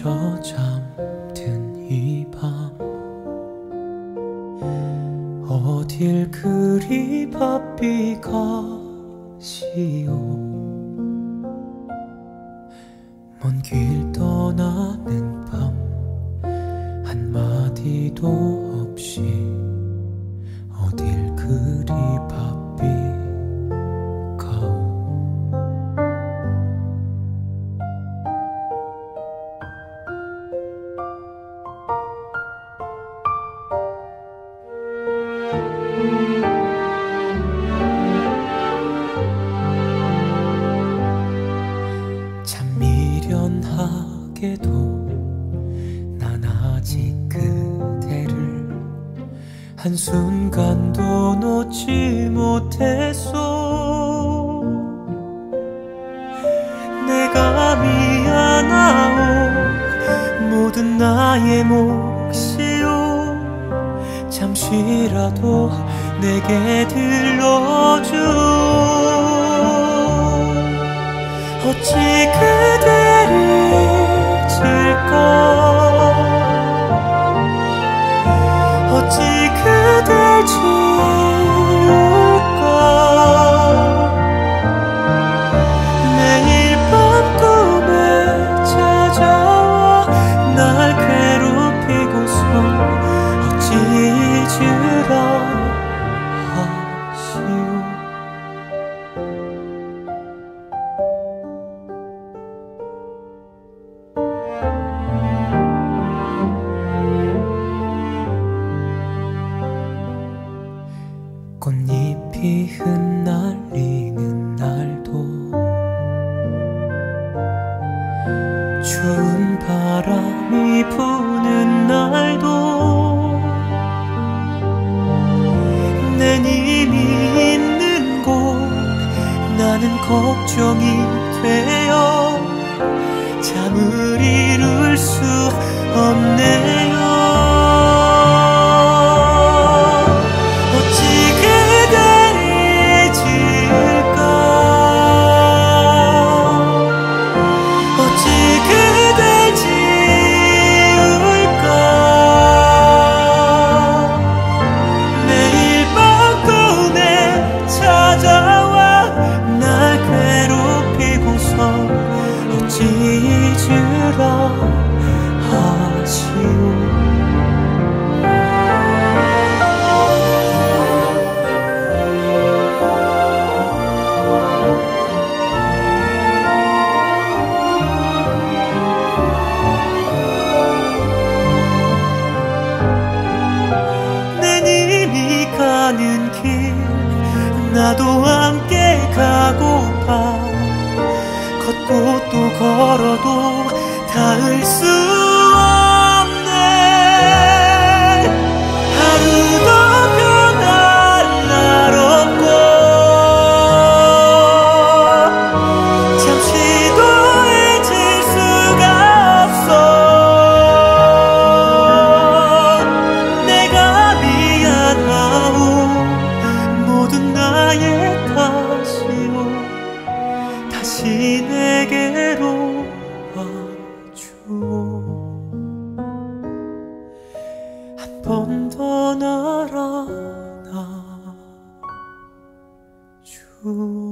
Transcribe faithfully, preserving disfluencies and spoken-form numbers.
저 잠든 이 밤 어딜 그리 바삐 가시오. 먼 길 떠나는 밤 한마디도 없이 어딜 그리 바삐 가오. 참 미련하게도 난 아직 그대를 한순간도 놓지 못했소. 내가 미안하오 모든 나의 몫이오. 잠시라도 내게 들려주오. 어찌 그대를 잊을까. 어찌 그댈 지울까. 매일 밤 꿈에 찾아와 날 괴롭히고서 어찌 잊으라 하시오. 꽃잎이 흩날리는 날도 추운 바람이 부는 날도 내 님이 있는 곳 나는 걱정이 되어 잠을 이룰 수 없네요. 어찌 잊으라 하시오. 내 님이 가는 길 나도 함께 가고파. 걷고 또 걸어도 닿을 수 없네. 하루도 변할 날 없고 잠시도 잊을 수가 없어. 내가 미안하오 모든 나의 탓이오. 다시 내게로 와주오. 한 번 더 날 안아주오.